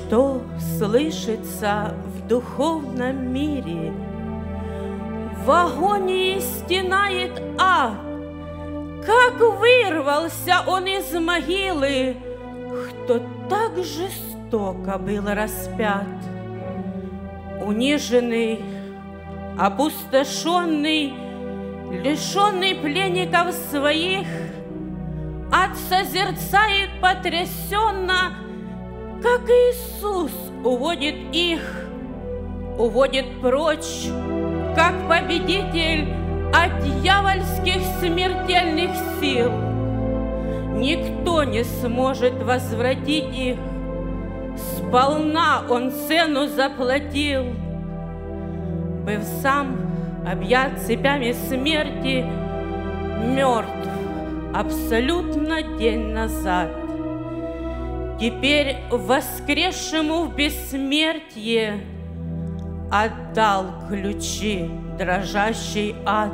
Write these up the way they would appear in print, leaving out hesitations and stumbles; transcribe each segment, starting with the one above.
Что слышится в духовном мире? В агонии стенает ад. Как вырвался он из могилы, кто так жестоко был распят. Униженный, опустошенный, лишенный пленников своих, ад созерцает потрясенно, как Иисус уводит их, уводит прочь, как победитель от дьявольских смертельных сил. Никто не сможет возвратить их, сполна он цену заплатил. Быв сам объят цепями смерти, мертв абсолютно день назад. Теперь воскресшему в бессмертие отдал ключи дрожащий ад.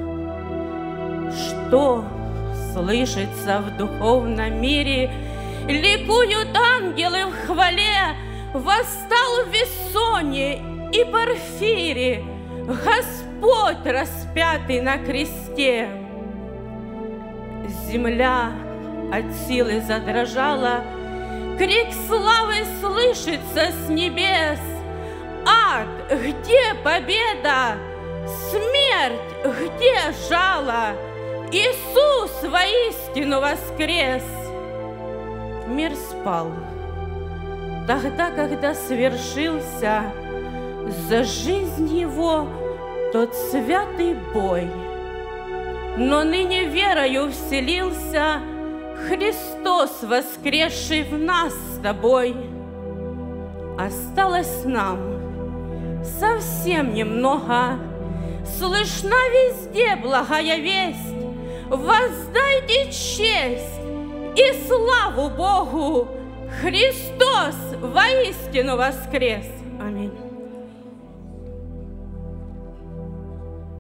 Что слышится в духовном мире? Ликуют ангелы в хвале. Восстал в Вессоне и Порфире Господь, распятый на кресте. Земля от силы задрожала, крик славы слышится с небес. Ад, где победа? Смерть, где жало? Иисус воистину воскрес! Мир спал тогда, когда свершился за жизнь его тот святый бой. Но ныне верою вселился Христос, воскресший в нас с тобой. Осталось нам совсем немного, слышна везде благая весть. Воздайте честь и славу Богу! Христос воистину воскрес! Аминь.